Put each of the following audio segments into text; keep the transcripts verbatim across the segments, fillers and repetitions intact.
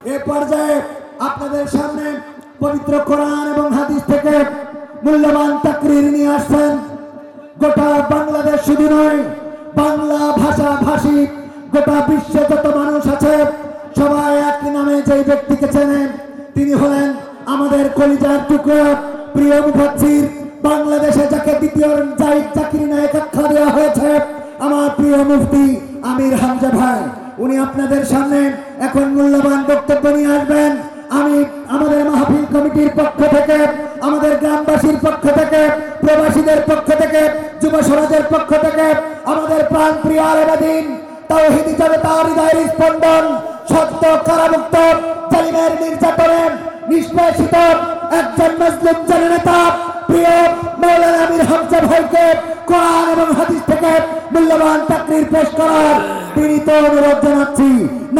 এ পর্যায়ে আপনাদের সামনে পবিত্র কোরআন এবং হাদিস থেকে মূল্যবান তাকরীর নিয়ে আসছেন। গোটা বাংলাদেশ শুধু নয়, বাংলা ভাষা ভাষী গোটা বিশ্বে যত মানুষ আছে সবাই এক নামে যেই ব্যক্তিকে চেনেন, তিনি হলেন আমাদের কলিজার টুকরা প্রিয় মুফাসসির, বাংলাদেশে যাকে দ্বিতীয় জাহিদ জাকির নায়েক আখ্যা দেওয়া হয়েছে, আমার প্রিয় মুফতি আমির হামজা ভাই। উনি আপনাদের সামনে এখন মূল্যবান বক্তব্য নিয়ে আসবেন। আমি আমাদের মাহফিল কমিটির পক্ষ থেকে, আমাদের গ্রামবাসীর পক্ষ থেকে, প্রবাসীদের পক্ষ থেকে, যুব সমাজের পক্ষ থেকে, আমাদের প্রাণ প্রিয় আলেমাদিন তাওহীদি জনতার হৃদয়ের স্পন্দন, সত্য কারামুক্ত জালিমের নির্যাতনে নিষ্পেষিত একজন মজলুম জননেতা প্রিয় মাওলানা আমির হামজা ভাইকে কোরআন এবং হাদিস থেকে মূল্যবান তাকরীর পেশ করার বিনীত অনুরোধ জানাচ্ছি।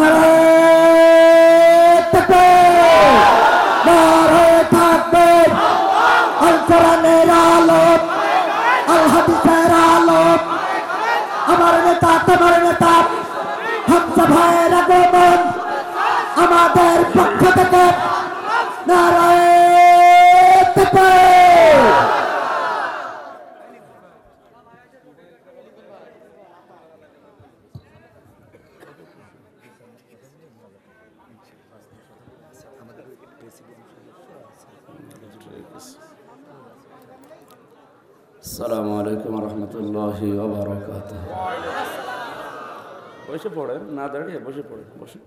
নারায়ে তাকবীর, নারায়ে তাকবীর। আল কোরআনের আলো, আল হাদিসের আলো, আমার নেতা তোমার নেতা হামজা ভাইয়ের আগমন আমাদের পক্ষ থেকে নারায়ে তাকবীর। আসসালামু আলাইকুম ওয়া রাহমাতুল্লাহি ওয়া বারাকাতুহু। বসে পড়েন, না দাঁড়িয়ে বসে পড়েন, বসে।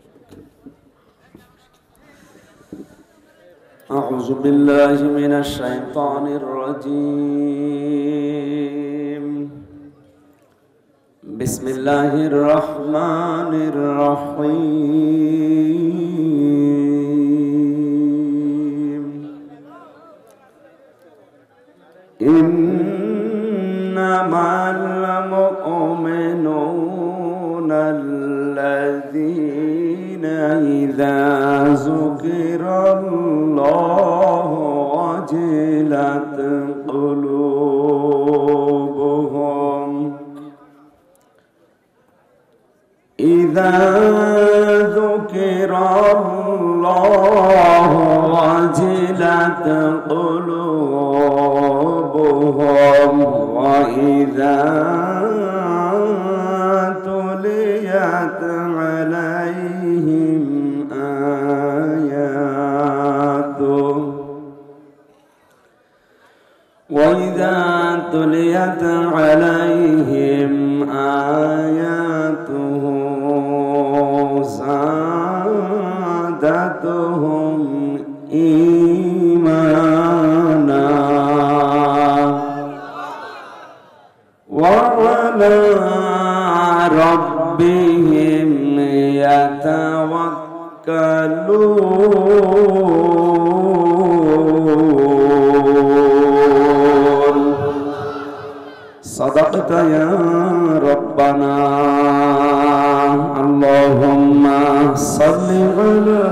আউযু বিল্লাহি মিনাশ শাইতানির রাজীম। বিসমিল্লাহির রহমানির রহিম। ইন্নামাল মুমিনুনা আল্লাযীনা ইযা যুকিরাল্লাহু ওয়াজিলাত কুলুবুহুম ইযা যুকিরাল্লাহু ওয়াজিলাত কুলুবুহুম ওয়া ইযা তুলিয়াত আলাইহিম আয়াতুহু ওয়া ইযা তুলিয়াত আলাইহিম আয়াতুহু যাদাতুহুম ঈমানা ওয়া আলা রাব্বিহিম ইয়াতাওয়াক্কালুন। সাদাকতা ইয়া রাব্বানা। আল্লাহুম্মা সাল্লি আলা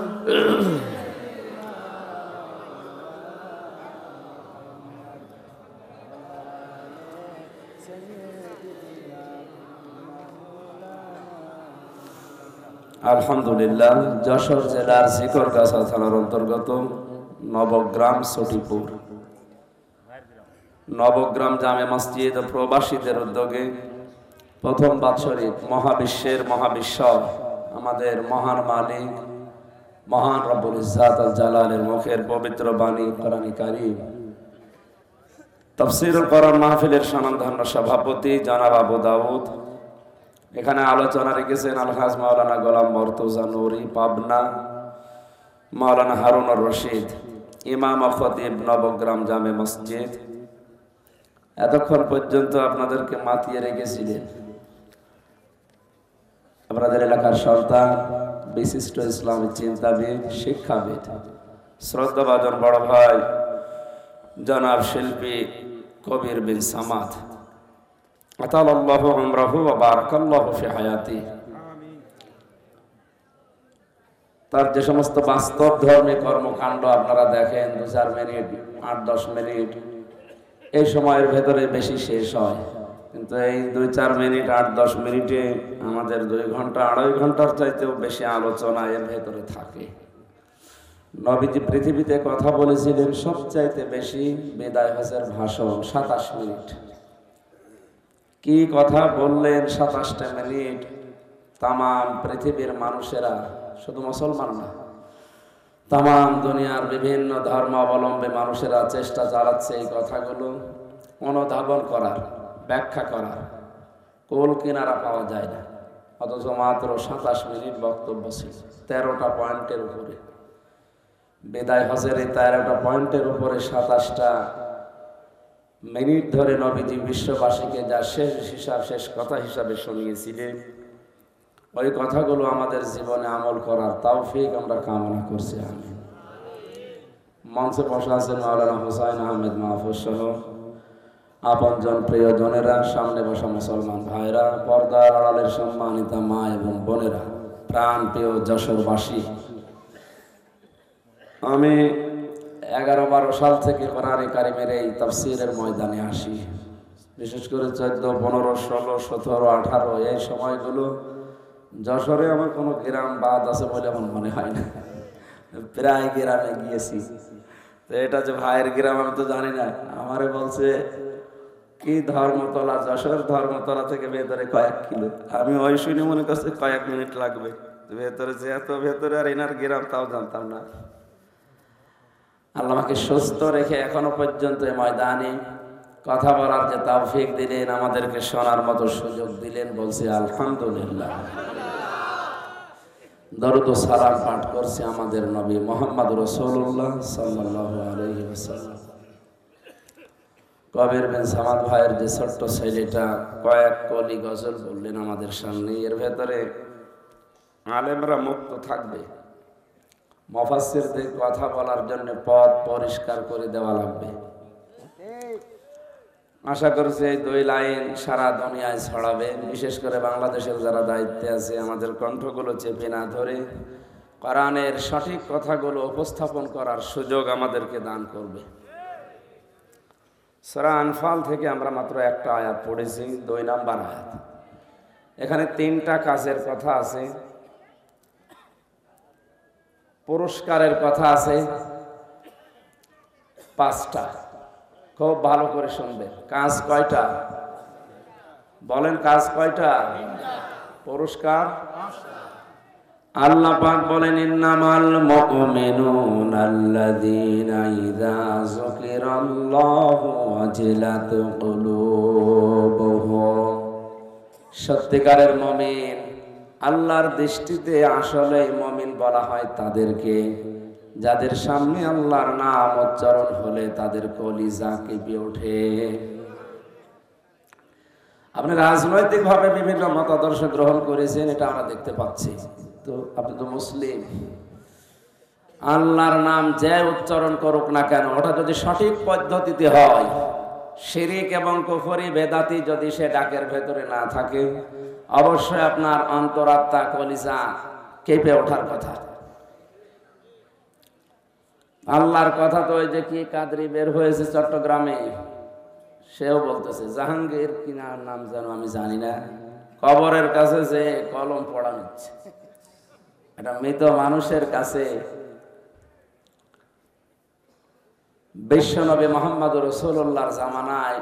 আলহামদুলিল্লাহ। যশোর জেলার ঝিকরগাছা থানার অন্তর্গত নবগ্রাম সটিপুর নবগ্রাম জামে মসজিদ প্রবাসীদের উদ্যোগে প্রথম বাৎসরিক মহাবিশ্বের মহাবিশ্ব আমাদের মহান মালিক মহান রব্বুল ইজ্জাত আল জালালের মুখের পবিত্র বাণী কোরআন কারীম তাফসীরুল কোরআন মাহফিলের স্বনামধন্য সভাপতি জনাব আবু দাউদ, এখানে আলোচনা রেখেছেন আলহাজ মাওলানা গোলাম মর্তুজা নুরি পাবনা, মাওলানা হারুনুর রশিদ, ইমাম ও খতিব নবগ্রাম জামে মসজিদ। এতক্ষণ পর্যন্ত আপনাদেরকে মাতিয়ে রেখেছিলেন আপনাদের এলাকার সন্তান, বিশিষ্ট ইসলামী চিন্তাবিদ, শিক্ষাবিদ, শ্রদ্ধাভাজন বড় ভাই জনাব শিল্পী কবির বিন সামাদ। আতালাল্লাহু উমরাহু ওয়া বারাকাল্লাহু ফি হায়াতি। তার যে সমস্ত বাস্তব ধর্মী কর্মকাণ্ড আপনারা দেখেন দু চার মিনিট, আট দশ মিনিট, এই সময়ের ভেতরে বেশি শেষ হয়, কিন্তু এই দুই চার মিনিট আট দশ মিনিটে আমাদের দুই ঘন্টা আড়াই ঘন্টার চাইতেও বেশি আলোচনা এর ভেতরে থাকে। নবীজি পৃথিবীতে কথা বলেছিলেন সবচাইতে বেশি বিদায় হজের ভাষণ সাতাশ মিনিট। কি কথা বললেন সাতাশটা মিনিট, তাম পৃথিবীর মানুষেরা, শুধু মুসলমান না, তাম দুনিয়ার বিভিন্ন ধর্মাবলম্বী মানুষেরা চেষ্টা চালাচ্ছে এই কথাগুলো অনুধাবন করার, ব্যাখ্যা করার, কোল কিনারা পাওয়া যায় না। অথচ মাত্র সাতাশ মিনিট বক্তব্য ছিল, তেরোটা পয়েন্টের উপরে। বিদায় হজের এই তেরোটা পয়েন্টের উপরে সাতাশটা মিনিট ধরে নবীজি বিশ্ববাসীকে যা শেষ হিসাব, শেষ কথা হিসাবে শুনিয়েছিলেন, ওই কথাগুলো আমাদের জীবনে আমল করার তৌফিক আমরা কামনা করছি। আমি মঞ্চে বসা আছেন মাওলানা হুসাইন আহমেদ মাহফুজ সহ আপনজন প্রিয়জনেরা, সামনে বসা মুসলমান ভাইরা, পর্দার আড়ালের সম্মানিতা মা এবং বোনেরা, প্রাণ প্রিয় যশোরবাসী। আমি এগারো বারো সাল থেকে কোরআনে কারিমের এই তাফসীরের ময়দানে আসি। বিশেষ করে চোদ্দ পনেরো ষোলো সতেরো আঠারো এই সময়গুলো যশোরে আমার কোনো গ্রাম বাদ আছে বলে আমার মনে হয় না, প্রায় গ্রামে গিয়েছি। তো এটা যে ভাইয়ের গ্রাম আমি তো জানি না। আমারে বলছে কি ধর্মতলা, যশোর ধর্মতলা থেকে ভেতরে কয়েক কিলো। আমি ওই শুনে মনে করছি কয়েক মিনিট লাগবে, ভেতরে যে এত ভেতরে আর এনার গ্রাম তাও জানতাম না। আল্লাহ আমাকে সুস্থ রেখে এখনো পর্যন্ত এই ময়দানে কথা বলার যে তৌফিক দিলেন, আমাদেরকে শোনার মতো সুযোগ দিলেন, বলছি আলহামদুলিল্লাহ। দরুদ ও সালাম পাঠ করছি আমাদের নবী মুহাম্মদ রাসূলুল্লাহ সাল্লাল্লাহু আলাইহি ওয়াসাল্লাম। কবির বিন সামাদ ভাইয়ের যে ছোট্ট ছেলেটা কয়েক কলি গজল বললেন আমাদের সামনে, এর ভেতরে আলেমরা মুক্ত থাকবে, মুফাসসিরদের কথা বলার জন্য পথ পরিষ্কার করে দেওয়া লাগবে। আশা করছি এই দুই লাইন সারা দুনিয়ায় ছড়াবে, বিশেষ করে বাংলাদেশের যারা দায়িত্বে আছে আমাদের কণ্ঠগুলো চেপে না ধরে কোরআনের সঠিক কথাগুলো উপস্থাপন করার সুযোগ আমাদেরকে দান করবে। সূরা আনফাল থেকে আমরা মাত্র একটা আয়াত পড়েছি, দুই নাম্বার আয়াত। এখানে তিনটা কাজের কথা আছে, পুরস্কারের কথা আছে পাঁচটা। খুব ভালো করে শুনবেন। কাজ কয়টা বলেন? কাজ কয়টা? পুরস্কার আল্লাহ পাক বলেন ইন্নামাল মুমিনুনা আল্লাযীনা ইযা যুকিরাল্লাহু ওয়াজিলাত কুলুবুহুম। সত্যিকারের মুমিন, আল্লাহর দৃষ্টিতে আসলে মুমিন বলা হয় তাদেরকে যাদের সামনে আল্লাহর নাম উচ্চারণ হলে তাদের কলিজা কেঁপে ওঠে। আপনি রাজনৈতিক ভাবে বিভিন্ন মতাদর্শ গ্রহণ করেছেন, এটা আমরা দেখতে পাচ্ছি। তো আপনি তো মুসলিম, আল্লাহর নাম যে উচ্চারণ করুক না কেন, ওটা যদি সঠিক পদ্ধতিতে হয়, শিরিক এবং কুফরি বেদাতি যদি সে ডাকের ভেতরে না থাকে, অবশ্যই আপনার অন্তরাত্মা কলিজা কেঁপে ওঠার কথা। আল্লাহর কথা তো ওই যে কি কাদরি বের হয়েছে চট্টগ্রামে, সেও বলতেছে জাহাঙ্গীর কি নাম জানো আমি জানি না, কবরের কাছে যে কলম পড়া নিচ্ছে। এটা মৃত মানুষের কাছে বিশ্বনবী মুহাম্মদ রাসূলুল্লাহর জামানায়,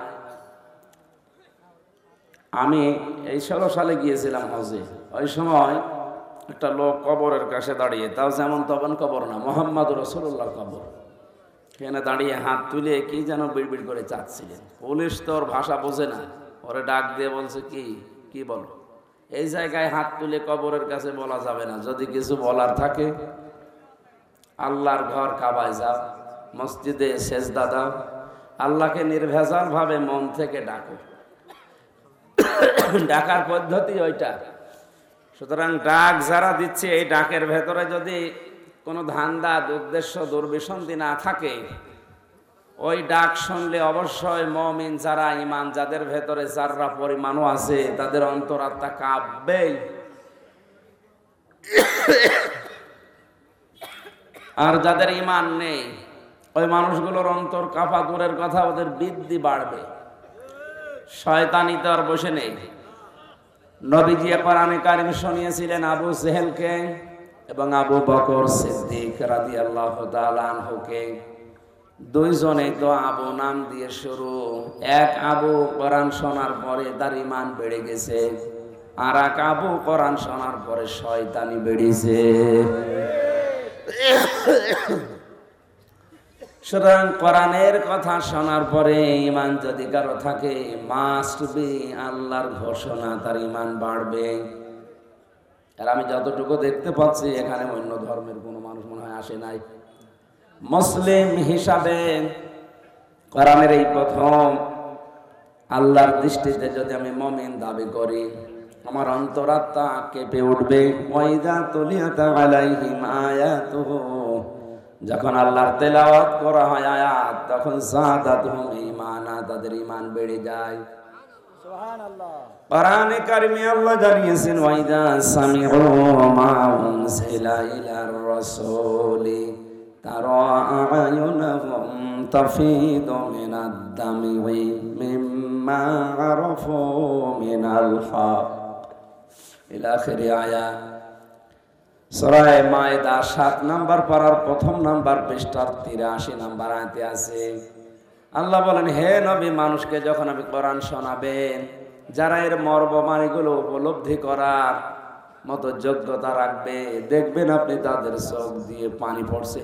আমি এই ষোলো সালে গিয়েছিলাম হজে, ওই সময় একটা লোক কবরের কাছে দাঁড়িয়ে, তাও যেমন তখন কবর না, মুহাম্মদ রাসূলুল্লাহর কবর, এখানে দাঁড়িয়ে হাত তুলে কি যেন বিড়বিড় করে চাচ্ছিলেন। পুলিশ তো ওর ভাষা বোঝে না, ওরে ডাক দিয়ে বলছে কি কি বলো, এই জায়গায় হাত তুলে কবরের কাছে বলা যাবে না, যদি কিছু বলার থাকে আল্লাহর ঘর কাবায় যাও, মসজিদে সেজদা দাও, আল্লাহকে নির্ভেজাল ভাবে মন থেকে ডাকো। ডাকার পদ্ধতি ওইটা। সুতরাং ডাক যারা দিচ্ছে, এই ডাকের ভেতরে যদি কোনো ধান্দা, উদ্দেশ্য, দুর্বিসন্ধি না থাকে, ওই ডাক শুনলে অবশ্যই মুমিন যারা, ঈমান যাদের ভেতরে যাররা পরিমাণও আছে, তাদের অন্তরাত্মা কাঁপবেই। আর যাদের ঈমান নেই, ওই মানুষগুলোর অন্তর কাঁপা দূরের কথা, ওদের বৃদ্ধি বাড়বে। শয়তানি তো আর বসে নেই। নবীজি কোরআনে কারিম শুনিয়েছিলেন আবু জেহেলকে এবং আবু বকর সিদ্দিক রাদিয়াল্লাহু তাআলা আনহুকে। দুইজনে তো আবু নাম দিয়ে শুরু। এক আবু কোরআন শোনার পরে তার ঈমান বেড়ে গেছে, আর এক আবু কোরআন শোনার পরে শয়তানি বেড়েছে। সুতরাং কোরআনের কথা শোনার পরে ঈমান যদি কারো থাকে, মাস্ট বি আল্লাহর ঘোষণা, তার ঈমান বাড়বে। আর আমি যতটুকু দেখতে পাচ্ছি এখানে অন্য ধর্মের কোনো মানুষ মনে হয় আসে নাই। মুসলিম হিসাবে কোরআনের এই প্রথম আল্লাহর দৃষ্টিতে যদি আমি মুমিন দাবি করি, আমার অন্তরাত্মা কেঁপে উঠবে। ওয়াইদা তুলিয়াত আলাইহিম আয়াতুহু, যখন আল্লাহর তেলাওয়াত করা হয় আয়াত, তখন যাদাতুহুম ঈমানা, তাদের ঈমান বেড়ে যায়। সুবহানাল্লাহ। কোরআনে কারিমে আল্লাহ জানিয়েছেন ওয়াইদা সামিউ মা উনজিলা ইলার রাসূলি তারা আয়ুনাহুম তাফিদু মিনাদ দামি মিম্মা আরাফু মিনাল হক ইলা আখিরি আয়াত। সূরা মায়েদা সাত নাম্বার পারার প্রথম নাম্বার পৃষ্ঠার তিরাশি নাম্বার আয়াতে আছে। আল্লাহ বলেন, হে নবী, মানুষকে যখন আপনি কোরআন শোনাবেন, যারা এর মর্মমানিগুলো উপলব্ধি করার মতো যোগ্যতা রাখবে, দেখবেন আপনি তাদের চোখ দিয়ে পানি পড়ছে।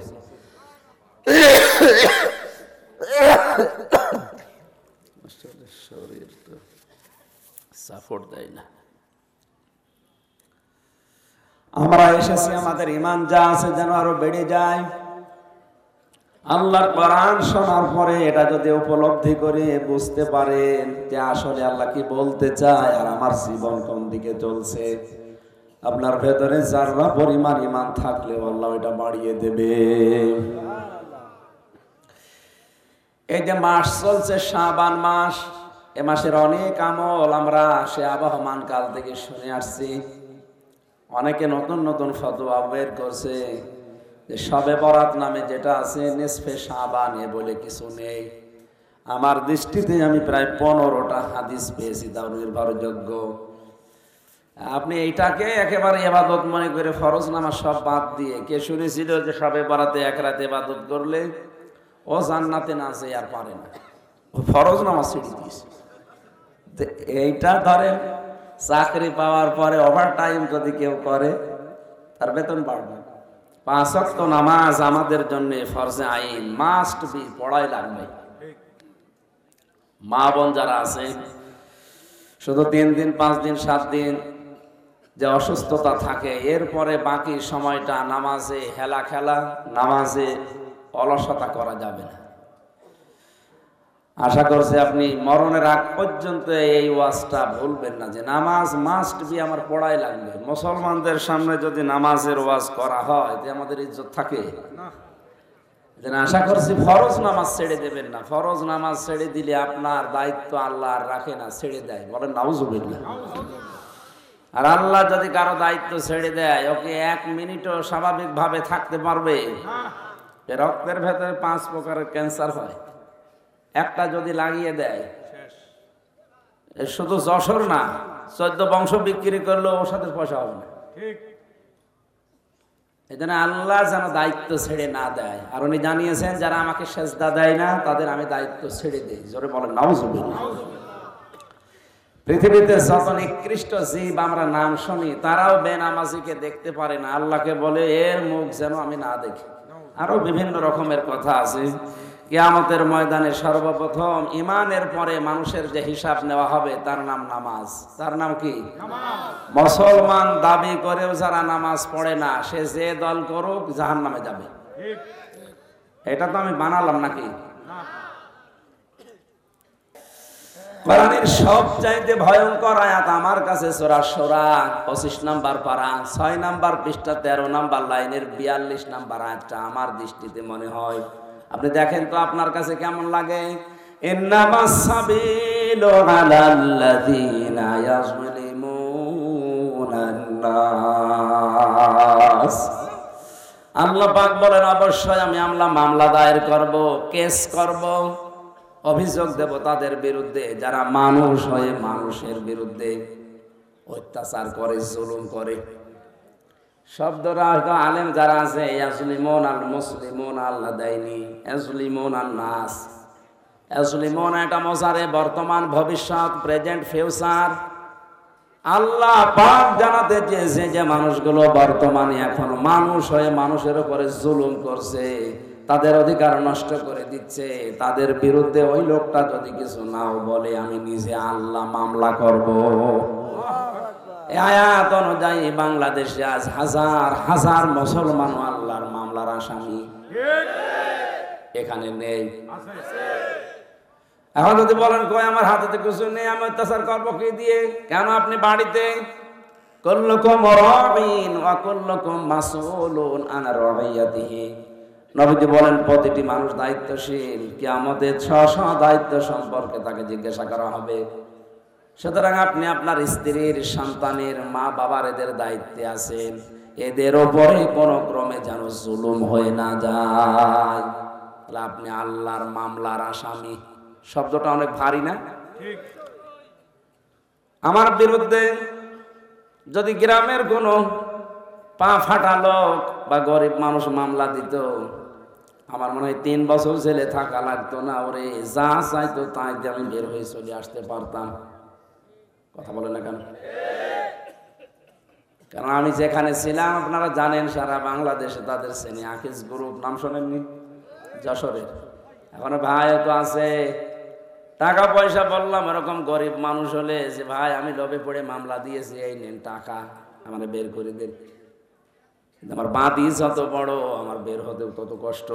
শরীর তো সাপোর্ট দেয় না। আমরা এসেছি আমাদের ঈমান যা আছে যেন আরো বেড়ে যায়। আল্লাহর কোরআন শোনার পরে এটা যদি উপলব্ধি করে বুঝতে পারেন যে আসলে আল্লাহ কি বলতে চায় আর আমার জীবন কোন দিকে চলছে, আপনার ভেতরে যারা পরিমাণ ঈমান থাকলে আল্লাহ এটা বাড়িয়ে দেবে। এই যে মাস চলছে শাবান মাস, এ মাসের অনেক আমল আমরা সে আবহমান কাল থেকে শুনে আসছি। অনেকে নতুন নতুন ফতোয়া বের করছে যে শবে বরাত নামে যেটা আছে নিসফে শাবান, এ বলে কিছু নেই। আমার দৃষ্টিতে আমি প্রায় পনেরোটা হাদিস পেয়েছি তাও নির্ভরযোগ্য। আপনি এইটাকে একেবারে ইবাদত মনে করে ফরজ নামাজ সব বাদ দিয়ে, কে শুনেছিল যে শবে বরাতে এক রাতে ইবাদত করলে ও জান্নাতে না যেয়ে আর পারে না, ফরজ নামাজ ছেড়ে দিয়েছে। এইটা ধরেন চাকরি পাওয়ার পরে ওভার টাইম যদি কেউ করে তার বেতন বাড়বে। পাঁচ ওয়াক্ত নামাজ আমাদের জন্য ফরজে আইন, মাস্ট বি, পড়াই লাগবে। মা বোন যারা আছে শুধু তিন দিন পাঁচ দিন সাত দিন যে অসুস্থতা থাকে, এরপরে বাকি সময়টা নামাজে হেলা খেলা, নামাজে অলসতা করা যাবে না। আশা করছি আপনি মরণের আগ পর্যন্ত এই ওয়াজটা ভুলবেন না যে নামাজ মাস্ট বি, আমার পড়াই লাগবে। মুসলমানদের সামনে যদি নামাজের ওয়াজ করা হয় যে আমাদের ইজ্জত থাকে না। আশা করছি ফরজ নামাজ ছেড়ে দেবেন না। ফরজ নামাজ ছেড়ে দিলে আপনার দায়িত্ব আল্লাহ আর রাখে না, ছেড়ে দেয়, বলেন নাউজুবিল্লাহ। আর আল্লাহ যদি কারো দায়িত্ব ছেড়ে দেয়, ওকে এক মিনিটও স্বাভাবিকভাবে থাকতে পারবে? রক্তের ভেতরে পাঁচ প্রকারের ক্যান্সার হয়, একটা যদি লাগিয়ে দেয় শুধু যশোর না, চোদ্দ বংশ বিক্রি করলেও ওর সাথে পয়সা হবে না। এই জন্য আল্লাহ যেন দায়িত্ব ছেড়ে না দেয়। আর উনি জানিয়েছেন যারা আমাকে সেজদা দেয় না তাদের আমি দায়িত্ব ছেড়ে দিই। জোরে বলেন নাউজুবিল্লাহ। পৃথিবীতে যত নিকৃষ্ট জীব আমরা নাম শুনি, তারাও বেনামাজিকে দেখতে পারে না, আল্লাহকে বলে এর মুখ যেন আমি না দেখি। আরো বিভিন্ন রকমের কথা আছে। কিয়ামতের ময়দানে সর্বপ্রথম ঈমানের পরে মানুষের যে হিসাব নেওয়া হবে তার নাম নামাজ। তার নাম কি? মুসলমান দাবি করেও যারা নামাজ পড়ে না, সে যে দল করুক জাহান্নামে যাবে। এটা তো আমি বানালাম নাকি? কোরআনের সবচাইতে ভয়ঙ্কর আয়াত আমার কাছে সূরা শূরা পঁচিশ নাম্বার পারা ছয় নাম্বার পৃষ্ঠা তেরো নাম্বার লাইনের বিয়াল্লিশ নাম্বার আয়াতটা আমার দৃষ্টিতে মনে হয়। আপনি দেখেন তো আপনার কাছে কেমন লাগে। ইন্নামাস সাবিলু আলাল্লাযীনা ইয়াযলিমুনান নাস। আল্লাহ পাক বলেন অবশ্যই আমি আমলা মামলা দায়ের করব, কেস করব অভিযোগ দেব তাদের বিরুদ্ধে যারা মানুষ হয়ে মানুষের বিরুদ্ধে অত্যাচার করে, জুলুম করে। শব্দরা হয়তো আলেম যারা আছে, ইয়াসলিমুন আল মুসলিমুন আল্লাহ দেয়নি, ইয়াসলিমুন আন নাস। ইয়াসলিমুন এটা মোসারে বর্তমান, ভবিষ্যৎ, প্রেজেন্ট, ফিউচার। আল্লাহ পাক জানাতে চেয়েছে যে মানুষগুলো বর্তমানে এখন মানুষ হয়ে মানুষের উপরে জুলুম করছে, তাদের অধিকার নষ্ট করে দিচ্ছে। তাদের বিরুদ্ধে ওই লোকটা যদি কিছু নাও বলে, আমি নিজে আল্লাহ মামলা করব। এই আয়াত অনুযায়ী বাংলাদেশে আজ হাজার হাজার মুসলমান আল্লাহর মামলার আসামি এখানে নেই। এখন যদি বলেন কই আমার হাতে তো কিছু নেই, আমি অত্যাচার করবো কি দিয়ে? কেন আপনি বাড়িতে? কুল্লুকুম রাঈন ওয়া কুল্লুকুম মাসউলুন আন রাইয়াতিহি। নবীজি বলেন প্রতিটি মানুষ দায়িত্বশীল, কিয়ামতের স্ব স্ব দায়িত্ব সম্পর্কে তাকে জিজ্ঞাসা করা হবে। সুতরাং আপনি আপনার স্ত্রীর, সন্তানের, মা বাবার এদের দায়িত্বে আছেন, এদের ওপরে কোনো ক্রমে যেন জুলুম হয়ে না যায়। তাহলে আপনি আল্লাহর মামলার আসামি। শব্দটা অনেক ভারী না? আমার বিরুদ্ধে যদি গ্রামের কোনো পা ফাটা লোক বা গরিব মানুষ মামলা দিত, আমার মনে হয় তিন বছর জেলে থাকা লাগতো না। ওরে যা চাইতো তাই দিয়ে আমি বের হয়ে চলে আসতে পারতাম। কথা বলে না কেন? কারণ আমি যেখানে ছিলাম আপনারা জানেন, সারা বাংলাদেশে তাদের শ্রেণী আকিজ গ্রুপ, নাম শোনেননি? যশোরের এখন ভাই তো আছে। টাকা পয়সা বললাম, এরকম গরিব মানুষ হলে যে ভাই আমি লোভে পড়ে মামলা দিয়েছি, এই নেন টাকা, আমার বের করে দেন। আমার বাঁধি যত বড়, আমার বের হতেও তত কষ্ট।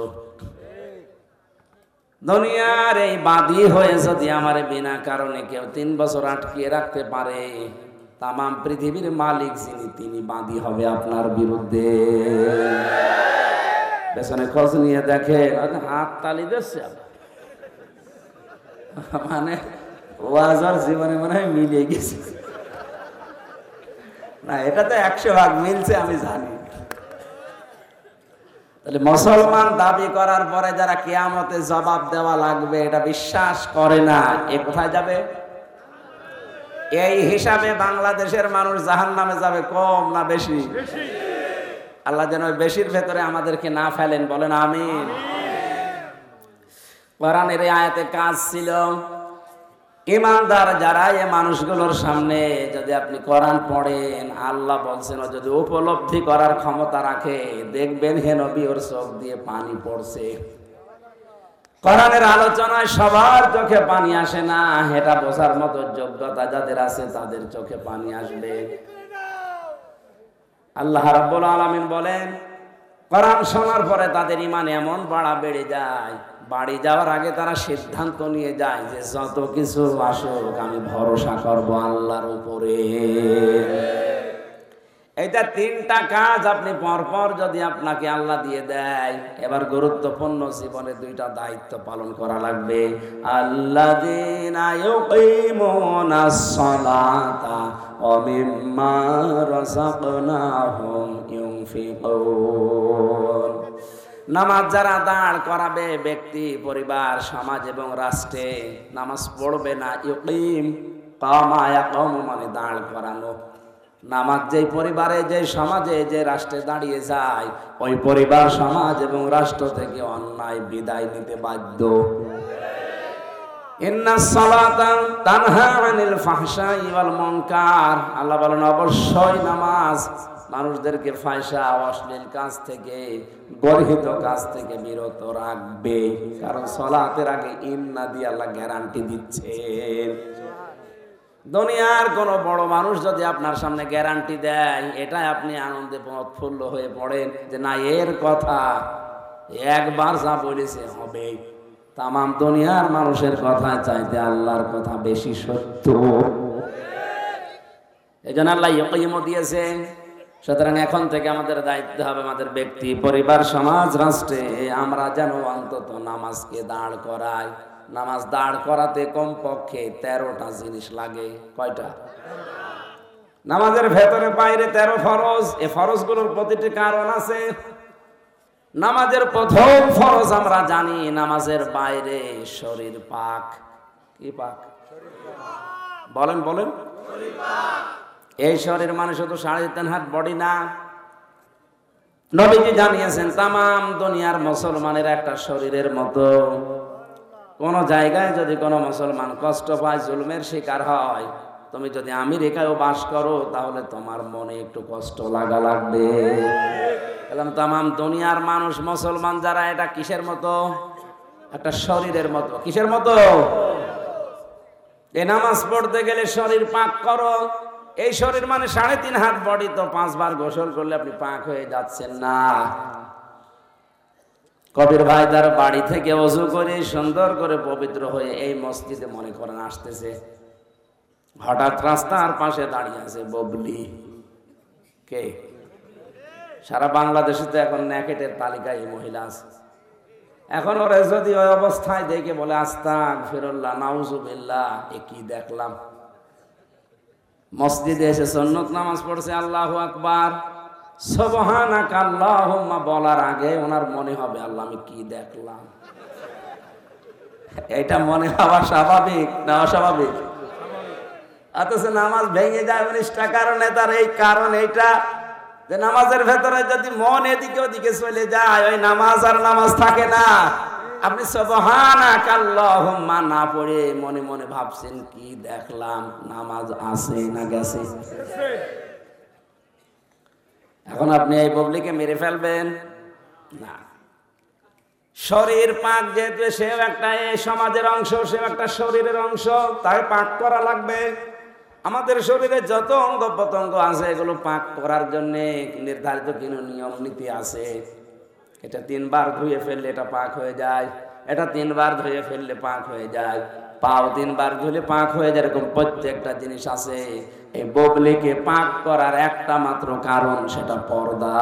দুনিয়ার এই বাদী হয়ে যদি আমার বিনা কারণে কেউ তিন বছর আটকিয়ে রাখতে পারে, তামাম পৃথিবীর মালিক যিনি, তিনি বাদী হবে আপনার বিরুদ্ধে। পেছনে খোঁজ নিয়ে দেখে, হাত তালি দিচ্ছে, মানে ওয়াজার জীবনে মনে হয় মিলিয়ে গেছে। না, এটা তো একশো ভাগ মিলছে, আমি জানি। তাহলে মুসলমান দাবি করার পরে যারা কিয়ামতে জবাব দেওয়া লাগবে এটা বিশ্বাস করে না, এ কোথায় যাবে? এই হিসাবে বাংলাদেশের মানুষ জাহান্নামে যাবে কম না বেশি? আল্লাহ যেন ওই বেশির ভেতরে আমাদেরকে না ফেলেন, বলেন আমিন। কোরআনের এই আয়াতে কাজ ছিল ইমানদার যারা এই মানুষগুলোর সামনে যদি আপনি কোরআন পড়েন, আল্লাহ বলছেন যদি উপলব্ধি করার ক্ষমতা রাখে, দেখবেন হে নবী ওর চোখ দিয়ে পানি পড়ছে। কোরআনের আলোচনায় সবার চোখে পানি আসে না, এটা বোঝার মতো যোগ্যতা যাদের আছে তাদের চোখে পানি আসবে। আল্লাহ রাব্বুল আলামিন বলেন, কোরআন শোনার পরে তাদের ঈমান এমন বাড়া বেড়ে যায়, বাড়ি যাওয়ার আগে তারা সিদ্ধান্ত নিয়ে যায় যে যত কিছু আসুক আমি ভরসা করব আল্লাহর উপরে। এটা তিনটা কাজ আপনি পরপর যদি আপনাকে আল্লাহ দিয়ে দেয়, এবার গুরুত্বপূর্ণ জীবনে দুইটা দায়িত্ব পালন করা লাগবে। আল্লাযীনা ইউকিমুনাস সালাতা ওয়া মিম্মা রাযাকনাহুম ইউনফিকুন। নামাজ যারা দাঁড় করাবে, ব্যক্তি, পরিবার, সমাজ এবং রাষ্ট্রে নামাজ পড়বে না, ইউকিম কামা ইয়াকুমু মানে দাঁড় করানো। নামাজ যেই পরিবারে, যে সমাজে, যে রাষ্ট্রে দাঁড়িয়ে যায়, ওই পরিবার, সমাজ এবং রাষ্ট্র থেকে অন্যায় বিদায় নিতে বাধ্য। ইন্নাস সালাতা তানহা আনিল ফাহশাই ওয়াল মুনকার। আল্লাহ বলেন অবশ্যই নামাজ মানুষদেরকে ফাহশা, অশ্লীল কাজ থেকে, গর্হিত কাজ থেকে বিরত রাখবে। কারণ সালাতের আগে ইন্না দিয়ে আল্লাহ গ্যারান্টি দিচ্ছেন। দুনিয়ার কোন বড় মানুষ যদি আপনার সামনে গ্যারান্টি দেয়, এটাই আপনি আনন্দে প্রফুল্ল হয়ে পড়েন যে না, এর কথা একবার যা বলেছে হবে। তামাম দুনিয়ার মানুষের কথা চাইতে আল্লাহর কথা বেশি সত্য। এই জন্য আল্লাহ ইয়কিমও দিয়েছেন। সুতরাং এখন থেকে আমাদের দায়িত্ব হবে আমাদের ব্যক্তি, পরিবার, সমাজ, রাষ্ট্রে আমরা যেন অন্তত নামাজকে দাঁড় করাই। নামাজ দাঁড় করাতে কমপক্ষে তেরোটা জিনিস লাগে। কয়টা? নামাজের ভেতরে বাইরে তেরো ফরজ। এই ফরজগুলোর প্রতিটি কারণ আছে। নামাজের প্রথম ফরজ আমরা জানি, নামাজের বাইরে শরীর পাক। কি পাক? বলেন বলেন। এই শরীর মানে শুধু সাড়ে তিন হাত বডি না। নবীজি জানিয়েছেন তামাম দুনিয়ার মুসলমানের একটা শরীরের মতো। কোন জায়গায় যদি কোনো মুসলমান কষ্ট পায়, জুলুমের শিকার হয়, তুমি যদি আমেরিকায়ও বাস করো তাহলে তোমার মনে একটু কষ্ট লাগা লাগবে। বললাম তামাম দুনিয়ার মানুষ মুসলমান যারা, এটা কিসের মতো? একটা শরীরের মতো। কিসের মতো? এই নামাজ পড়তে গেলে শরীর পাক করো। এই শরীর মানে সাড়ে তিন হাত বডি, তো পাঁচবার গোসল করলে আপনি পাক হয়ে যাচ্ছেন না। কবির ভাই তার বাড়ি থেকে ওযু করে সুন্দর করে পবিত্র হয়ে এই মসজিদে মনে করেন আসতেছে, হঠাৎ রাস্তার পাশে দাঁড়িয়ে আছে ববলি। কে? সারা বাংলাদেশে তো এখন ন্যাকেটের তালিকায় এই মহিলা আছে। এখন ওরা যদি ওই অবস্থায় দেখে বলে আস্তাগফিরুল্লাহ নাউজুবিল্লাহ, এ কি দেখলাম। মসজিদে এসে সুন্নত নামাজ পড়ছে, আল্লাহু আকবার সুবহানাকা আল্লাহুম্মা বলার আগে ওনার মনে হবে আল্লাহ আমি কি দেখলাম। এটা মনে হওয়া স্বাভাবিক না অস্বাভাবিক? অথচ নামাজ ভেঙে যায় উনিশটা কারণে। তার এই কারণ এইটা যে নামাজের ভেতরে যদি মন এদিকে ওদিকে চলে যায়, ওই নামাজ আর নামাজ থাকে না। আপনি সুবহানাকা আল্লাহুম্মা না পড়ে মনে মনে ভাবছেন কি দেখলাম, নামাজ আছে না গেছে? এখন আপনি এই ববলিকে মেরে ফেলবেন না। শরীর পাক যেহেতু সেও একটা এই সমাজের অংশ, সেও একটা শরীরের অংশ, তাই পাক করা লাগবে। আমাদের শরীরে যত অঙ্গ প্রত্যঙ্গ আছে এগুলো পাক করার জন্য নির্ধারিত কিছু নিয়ম নীতি আছে। এটা তিনবার ধুয়ে ফেললে এটা পাক হয়ে যায়, এটা তিনবার ধুয়ে ফেললে পাক হয়ে যায়, পাও তিনবার ধুলে পাক হয়ে যায়। এরকম প্রত্যেকটা জিনিস আছে। এই ববলিকে পাক করার একটা মাত্র কারণ, সেটা পর্দা।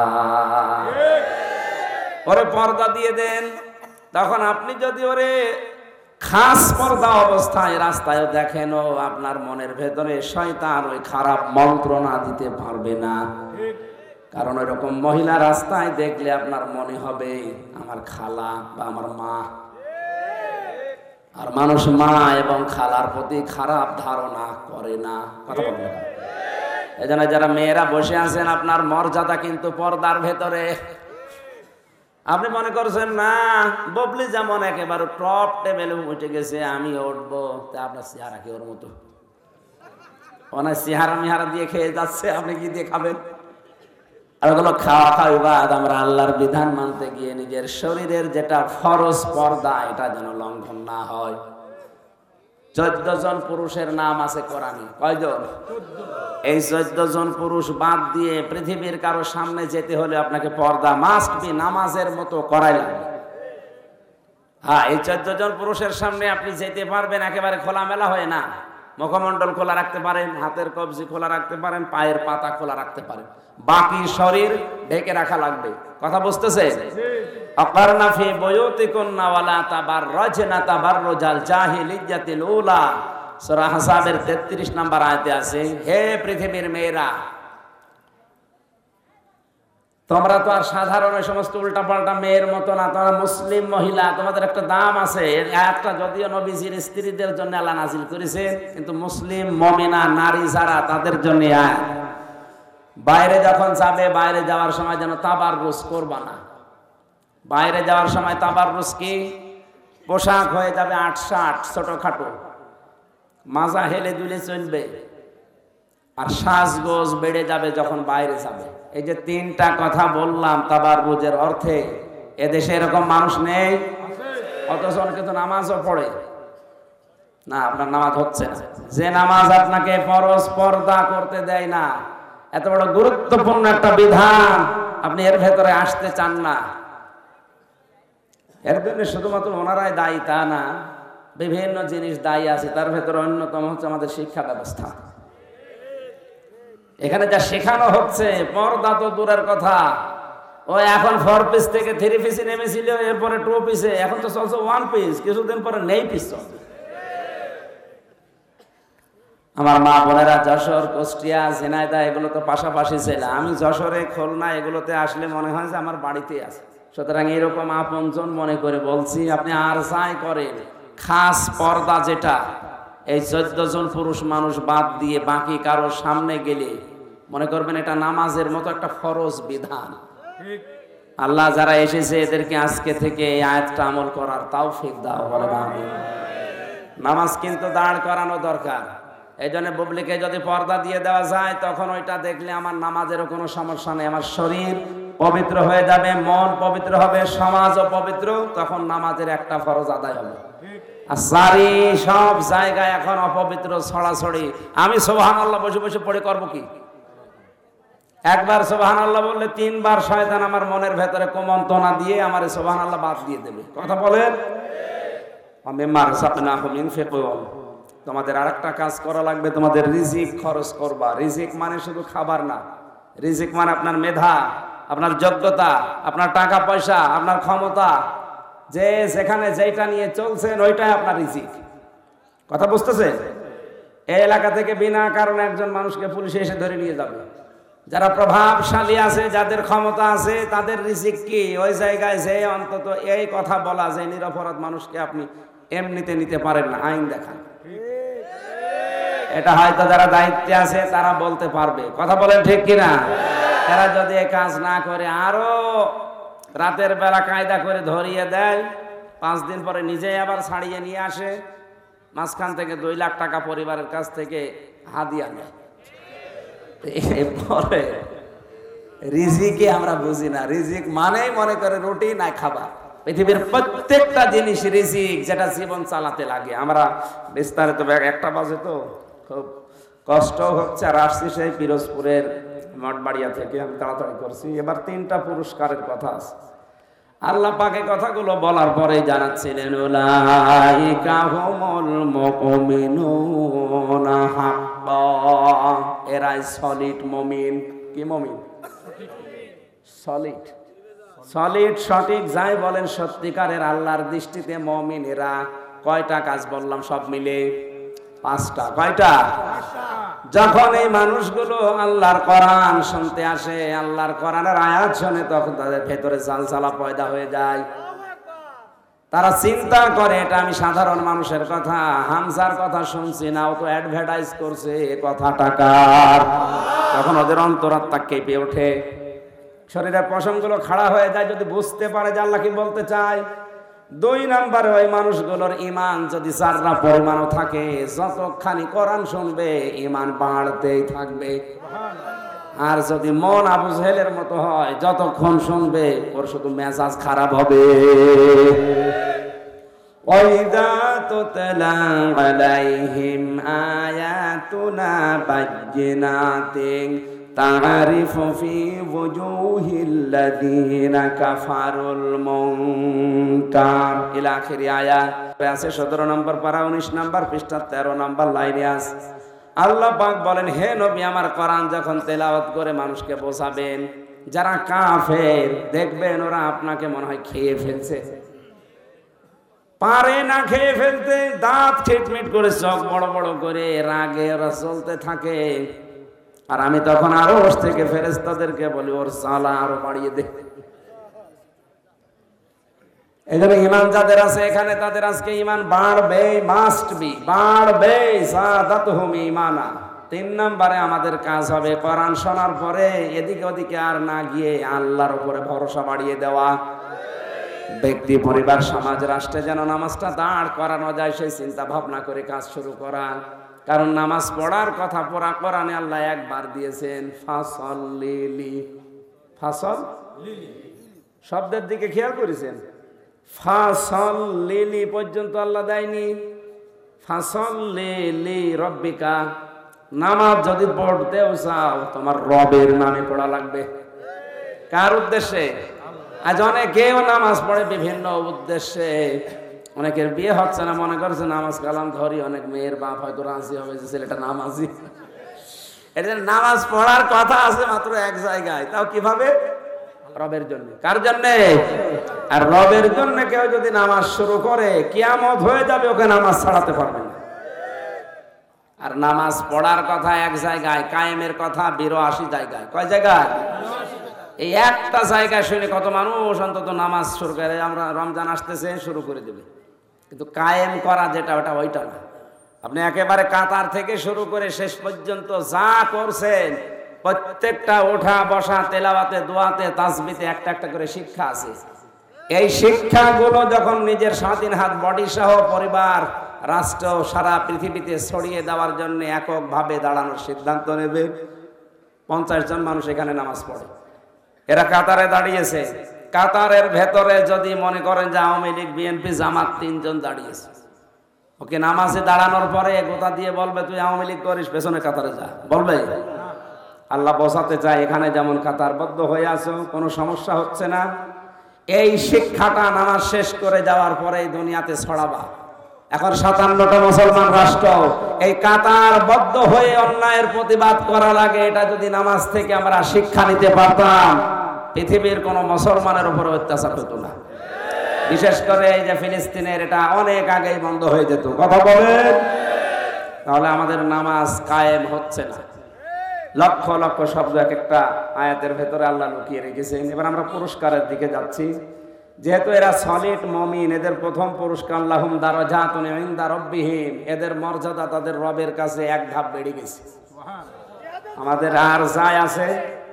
ওরে পর্দা দিয়ে দেন। তখন আপনি যদি ওরে খাস পর্দা অবস্থায় রাস্তায় দেখেন, ও আপনার মনের ভেতরে শয়তান ওই খারাপ মন্ত্রণা দিতে পারবে না। কারণ ওইরকম মহিলা রাস্তায় দেখলে আপনার মনে হবে আমার খালা বা আমার মা। আর মানুষ মা এবং খালার প্রতি খারাপ ধারণা করে না। কথা বলবেন না। এই জন্য যারা মেয়েরা বসে আছেন, আপনার মর্যাদা কিন্তু পর্দার ভেতরে। আপনি মনে করছেন না ববলি যেমন একেবারে টপ টেবিলে উঠে গেছে, আমি উঠবো, তা আপনার চেহারা কি ওর মতো? ওনার চেহারা মিহারা দিয়ে খেয়ে যাচ্ছে, আপনি কি দিয়ে খাবেন? আর ওগুলো খাওয়া খাওয়াই বাদ। আমরা আল্লাহর বিধান মানতে গিয়ে নিজের শরীরের যেটা ফরজ পর্দা, এটা যেন লঙ্ঘন না হয়। চোদ্দ জন পুরুষের নাম আছে কোরআনে। কয়জন? এই চোদ্দ জন পুরুষ বাদ দিয়ে পৃথিবীর কারো সামনে যেতে হলে আপনাকে পর্দা মাস্ট বি নামাজের মতো করাই লাগবে। হ্যাঁ, এই চোদ্দ জন পুরুষের সামনে আপনি যেতে পারবেন একেবারে খোলামেলা হয় না। মুখমণ্ডল খোলা রাখতে পারেন, হাতের কবজি খোলা রাখতে পারেন, পায়ের পাতা খোলা রাখতে পারেন, বাকি শরীর ঢেকে রাখা লাগবে। কথা বুঝতেছে? আকারনা ফি বুয়ুতিকুন্না ওয়ালা তাবাররাজনা তাবাররুজাল জাহিলিয়াতিল উলা, সূরা আহজাবের তেত্রিশ নম্বর আয়াতে আছে, হে পৃথিবীর মেয়েরা, তোমরা তো আর সাধারণ ওই সমস্ত উল্টাপাল্টা মেয়ের মতো না, তোমরা মুসলিম মহিলা, তোমাদের একটা দাম আছে। এর আয়াতটা যদিও নবীজির স্ত্রীদের জন্য আল্লাহ নাজিল করেছেন, কিন্তু মুসলিম মুমিনা নারী যারা তাদের জন্য আয়াত। বাইরে যখন যাবে, বাইরে যাওয়ার সময় যেন তাবাররুজ করবা না। বাইরে যাওয়ার সময় তাবাররুজ কি? পোশাক হয়ে যাবে আট ষাট, ছোটখাটো, মাজা হেলে দুলে চলবে, আর সাজগোজ বেড়ে যাবে যখন বাইরে যাবে। এই যে তিনটা কথা বললাম তাবাররুজের অর্থে, এদেশে এরকম মানুষ নেই। অথচ অনেকে তো নামাজও পড়ে না। আপনার নামাজ হচ্ছে না। যে নামাজ আপনাকে ফরজ পর্দা করতে দেয় না, এত বড় গুরুত্বপূর্ণ একটা বিধান, আপনি এর ভেতরে আসতে চান না। এর জন্য শুধুমাত্র ওনারাই দায়ী তা না, বিভিন্ন জিনিস দায়ী আছে। তার ভেতরে অন্যতম হচ্ছে আমাদের শিক্ষা ব্যবস্থা। এখানে যা শেখানো হচ্ছে, পর্দা তো দূরের কথা, ও এখন ফোর পিস থেকে থ্রি পিসে নেমেছিল, এরপরে টু পিসে, এখন তো চলছে ওয়ান পিস, কিছুদিন পরে নেই পিস চলছে। আমার মা বোনেরা যশোর, কুষ্টিয়া, ঝিনাইদহ এগুলো তো পাশাপাশি ছিল। আমি যশোরে, খুলনা এগুলোতে আসলে মনে হয় যে আমার বাড়িতে আছে। সুতরাং এরকম আপনজন মনে করে বলছি, আপনি আর যাই করেন, খাস পর্দা যেটা, এই চোদ্দ জন পুরুষ মানুষ বাদ দিয়ে বাকি কারো সামনে গেলে মনে করবেন এটা নামাজের মতো একটা ফরজ বিধান। আল্লাহ যারা এসেছে এদেরকে আজকে থেকে এই আয়াতটা আমল করার তৌফিক দাও, বলে আমিন। নামাজ কিন্তু দাঁড় করানো দরকার। এই জন্য বুবলিকে যদি পর্দা দিয়ে দেওয়া যায়, তখন ওইটা দেখলে আমার নামাজেরও কোনো সমস্যা নেই, আমার শরীর পবিত্র হয়ে যাবে, মন পবিত্র হবে, সমাজও পবিত্র, তখন নামাজের একটা ফরজ আদায় হবে। আর সারি সব জায়গায় এখন অপবিত্র ছড়াছড়ি। আমি সুবহানাল্লাহ বসে বসে পড়ে করবো কি? একবার সুবহানাল্লাহ বললে তিনবার শয়তান আমার মনের ভেতরে কুমন্ত্রণা দিয়ে আমার সুবহানাল্লাহ বাদ দিয়ে দেবে। কথা বলেন। আমি মারসাকনাহুম ইনফিকুন। তোমাদের আরেকটা কাজ করা লাগবে, তোমাদের রিজিক খরচ করবা। রিজিক মানে শুধু খাবার না, রিজিক মানে আপনার মেধা, আপনার যোগ্যতা, আপনার টাকা পয়সা, আপনার ক্ষমতা, যে যেখানে যেটা নিয়ে চলছেন ওইটাই আপনার রিজিক। কথা বুঝতেছে? এই এলাকা থেকে বিনা কারণে একজন মানুষকে পুলিশে এসে ধরে নিয়ে যাবে। যারা প্রভাবশালী আছে, যাদের ক্ষমতা আছে, তাদের রিজিক কি? ওই জায়গায় যে অন্তত এই কথা বলা যে নিরপরাধ মানুষকে আপনি এমনিতে নিতে পারেন না, আইন দেখান। এটা হয়তো যারা দায়িত্বে আছে তারা বলতে পারবে। কথা বলেন ঠিক কিনা? এরা যদি এই কাজ না করে, আরো রাতের বেলা কায়দা করে ধরিয়ে দেয়, পাঁচ দিন পরে নিজেই আবার ছাড়িয়ে নিয়ে আসে, মাঝখান থেকে দুই লাখ টাকা পরিবারের কাছ থেকে হাদিয়া নেয়। এরপরে রিজিকে আমরা বুঝি না। রিজিক মানেই মনে করে রুটি না খাবার। পৃথিবীর প্রত্যেকটা জিনিস রিজিক, যেটা জীবন চালাতে লাগে। আমরা বিস্তারিত একটা বাজে তো খুব কষ্ট হচ্ছে, আর আসছি সেই পিরোজপুরের মঠবাড়িয়া থেকে, আমি তাড়াতাড়ি করছি। এবার তিনটা পুরস্কারের কথা আছে। আল্লাহ পাকে কথাগুলো বলার পরে জানাচ্ছিলেন, উলাইকা হুমুল মুমিনুনা হাক্কা। এরাই সলিড মুমিন। কি মুমিন? সলিড সলিড সঠিক যাই বলেন, সত্যিকারের আল্লাহর দৃষ্টিতে মুমিন এরা। কয়টা কাজ বললাম সব মিলে? পাঁচটা। কয়টা? যখন এই মানুষগুলো আল্লাহর কোরআন শুনতে আসে, আল্লাহর কোরআনের আয়াত শুনে, তখন তাদের ভেতরে জালজালা পয়দা হয়ে যায়। তারা চিন্তা করে এটা আমি সাধারণ মানুষের কথা, হামজার কথা শুনছি না, ও তো অ্যাডভার্টাইজ করছে, এ কথা টাকার। তখন ওদের অন্তরাত্মা কেঁপে ওঠে, শরীরের পশমগুলো খাড়া হয়ে যায় যদি বুঝতে পারে যে আল্লাহ কি বলতে চায়। দুই নাম্বারে ওই মানুষগুলোর ইমান যদি যাররা পরিমাণও থাকে, যতখানি কোরআন শুনবে ইমান বাড়তেই থাকবে। আর যদি মন আবু জেহেলের মতো হয়, যতক্ষণ শুনবে ওর শুধু মেজাজ খারাপ হবে। ওয়াইদা তুতলা আলাইহিম আয়াতুনা বায়্যিনাতিন তারিফু ফি ওয়ুজুহিল্লাযীনা কাফারুল মুনকার ইলা আখিরি আয়াত আছে। সতেরো নম্বর পারা, উনিশ নম্বর পৃষ্ঠা, তেরো নম্বর লাইনে আছে। আল্লাহ পাক বলেন, হে নবী, আমার কোরআন যখন তেলাওয়াত করে মানুষকে বোঝাবেন, যারা কাফের দেখবেন ওরা আপনাকে মনে হয় খেয়ে ফেলছে, পারে না খেয়ে ফেলতে, দাঁত ছিটমিট করে, চোখ বড় বড় করে, রাগে ওরা চলতে থাকে। আর আমি তখন আরো ওর থেকে ফেরেশতাদেরকে বলি, ওর জ্বালা আরো বাড়িয়ে দে। এখানে ইমান যাদের আছে এখানে, তাদের আজকে ইমান বাড়বে, মাস্ট বি বাড়বে। সাদাতুহুম ঈমানা। তিন নম্বরে আমাদের কাজ হবে কোরআন শোনার পরে এদিকে ওদিকে আর না গিয়ে আল্লাহর উপরে ভরসা বাড়িয়ে দেওয়া। ব্যক্তি, পরিবার, সমাজ, রাষ্ট্রে যেন নামাজটা দাঁড় করানো যায় সেই চিন্তা ভাবনা করে কাজ শুরু করা। কারণ নামাজ পড়ার কথা পড়া কোরআনে আল্লাহ একবার দিয়েছেন, ফাসল্লিলি। ফাসল শব্দের দিকে খেয়াল করেছেন? ফাসল্লিলি পর্যন্ত আল্লাহ দেয়নি। ফাসল্লিলি রব্বিকা। নামাজ যদি পড়তেও চাও, তোমার রবের নামে পড়া লাগবে। কার উদ্দেশ্যে? আজ অনেকেও নামাজ পড়ে বিভিন্ন উদ্দেশ্যে। অনেকের বিয়ে হচ্ছে না, মনে করছে নামাজ কালাম ধরি। অনেক মেয়ের বাপ হয়তো রাজি হবে যে ছেলেটা নামাজি। এটা নামাজ পড়ার কথা আছে মাত্র এক জায়গায়, তাও কিভাবে? রবের জন্য। কার জন্য? আর রবের জন্য কেউ যদি নামাজ শুরু করে, কিয়ামত হয়ে যাবে, ওকে নামাজ ছাড়াতে পারবে না। আর নামাজ পড়ার কথা এক জায়গায়, কায়েমের কথা বিরাশি জায়গায়। কয় জায়গায়? এই একটা জায়গায় শুনে কত মানুষ অন্তত নামাজ শুরু করে, আমরা রমজান আসতেছে শুরু করে দেবে, কিন্তু কায়েম করা যেটা ওটা ওইটা না। আপনি একেবারে কাতার থেকে শুরু করে শেষ পর্যন্ত যা করছেন প্রত্যেকটা ওঠা বসা তেলাওয়াতে দোয়াতে তাসবিতে একটা একটা করে শিক্ষা আছে। এই শিক্ষাগুলো যখন নিজের স্বাধীন হাত বডি সহ পরিবার রাষ্ট্র সারা পৃথিবীতে ছড়িয়ে দেওয়ার জন্য এককভাবে দাঁড়ানোর সিদ্ধান্ত নেবে, পঞ্চাশ জন মানুষ এখানে নামাজ পড়ে, এরা কাতারে দাঁড়িয়েছে। কাতারের ভেতরে যদি মনে করেন যে আওয়ামী লীগ বিএনপি জামাত তিনজন দাঁড়িয়েছে, ওকে নামাজে দাঁড়ানোর পরে গোটা দিয়ে বলবে তুই আওয়ামী লীগ করিস, পেছনে কাতারে যা, বলবে? আল্লাহ বোঝাতে চায় এখানে যেমন কাতারবদ্ধ হয়ে আছো, কোনো সমস্যা হচ্ছে না। এই শিক্ষাটা নামাজ শেষ করে যাওয়ার পরে দুনিয়াতে ছড়াবা। এখন সাতান্নটা মুসলমান রাষ্ট্র এই কাতারবদ্ধ হয়ে অন্যায়ের প্রতিবাদ করা লাগে, এটা যদি নামাজ থেকে আমরা শিক্ষা নিতে পারতাম, পৃথিবীর কোনো মুসলমানের উপর অত্যাচার হতো না। বিশেষ করে এই যে ফিলিস্তিনের, এটা অনেক আগেই বন্ধ হয়ে যেত। কথা বলেন? তাহলে আমাদের নামাজ কায়েম হচ্ছে না। লক্ষ লক্ষ শব্দ এক একটা আয়াতের ভেতরে আল্লাহ লুকিয়ে রেখেছেন। এবার আমরা পুরস্কারের দিকে যাচ্ছি। যেহেতু এরা সলিড মুমিন, এদের প্রথম পুরস্কার লাহুম দারাজাতুন ইনদা রাব্বিহিম, এদের মর্যাদা তাদের রবের কাছে এক ধাপ বেড়ে গেছে। আমাদের আর যায় আছে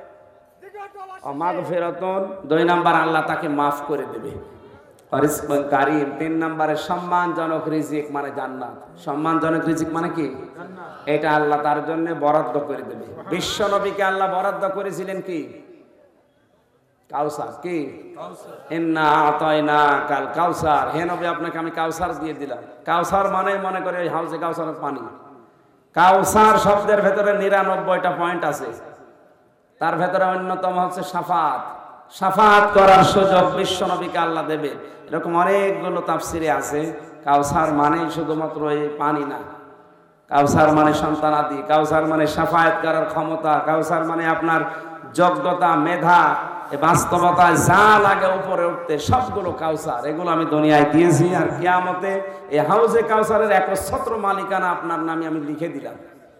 মাগফিরাতুন, দুই নাম্বার আল্লাহ তাকে মাফ করে দেবে। রিজকুন কারীম, তিন নম্বরে সম্মানজনক রিজিক মানে জান্নাত। সম্মানজনক রিজিক মানে কি? এটা আল্লাহ তার জন্য বরাদ্দ করে দেবে। বিশ্ব নবীকে আল্লাহ বরাদ্দ করেছিলেন কি? কাউসার। কি? ইন্না আতাইনা কাল কাউসার, হে নবী আপনাকে আমি কাউসার দিয়ে দিলাম। কাউসার মানে মনে করে ওই হাউজে কাউসারের পানি। কাউসার শব্দের ভেতরে নিরানব্বইটা পয়েন্ট আছে, তার ভেতরে অন্যতম হচ্ছে শাফাত। শাফাত করার সুযোগ বিশ্ব নবীকে আল্লাহ দেবে। এরকম অনেকগুলো তাফসিরে আছে। কাউসার মানে শুধুমাত্র এই পানি না, কাউসার মানে সন্তানাদি, কাউসার মানে শাফায়াত করার ক্ষমতা, কাউসার মানে আপনার যোগ্যতা, মেধা, বাস্তবতায় যা লাগে উপরে উঠতে, সবগুলো কাউসার। এগুলো আমি দুনিয়ায় দিয়েছি, আর কিয়ামতে এই হাউজে কাউসারের একচ্ছত্র মালিকানা আপনার নামে আমি লিখে দিলাম।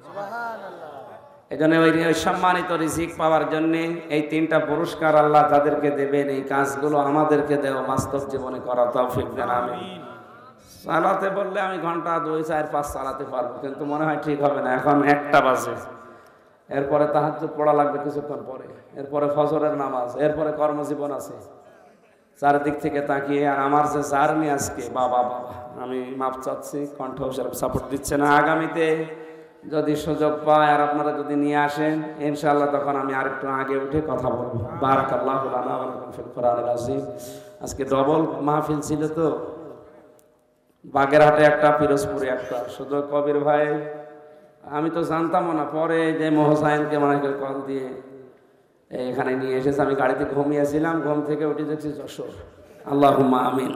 এই জন্য ওই সম্মানিত রিজিক পাওয়ার জন্য এই তিনটা পুরস্কার আল্লাহ যাদেরকে দেবেন, এই কাজগুলো আমাদেরকে দেওয়া, বাস্তব জীবনে করা তৌফিক দেন। আমি চালাতে বললে আমি ঘন্টা দুই চার পাঁচ চালাতে পারবো, কিন্তু মনে হয় ঠিক হবে না। এখন একটা বাজে, এরপরে তাহাজ্জুদ পড়া লাগবে কিছুক্ষণ পরে, এরপরে ফজরের নামাজ, এরপরে কর্মজীবন আছে। চারিদিক থেকে তাকিয়ে, আর আমার যে জার্নি আজকে, বাবা বাবা আমি মাপ চাচ্ছি, কণ্ঠ সাপোর্ট দিচ্ছে না। আগামীতে যদি সুযোগ পায় আর আপনারা যদি নিয়ে আসেন, ইনশাআল্লাহ তখন আমি আরেকটু আগে উঠে কথা বলবো। বারাকাল্লাহু লানা ওয়া লাকুম ফিল কোরআনিল আযীম। আজকে ডবল মাহফিল ছিল তো, বাগেরহাটে একটা, পিরোজপুরে একটা। শুধু কবির ভাই আমি তো জানতামও না, পরে যে মোহসাইনকে মানে কল দিয়ে এখানে নিয়ে এসেছে। আমি গাড়িতে ঘুমিয়েছিলাম, ঘুম থেকে উঠে দেখছি যশোর। আল্লাহুম্মা আমিন।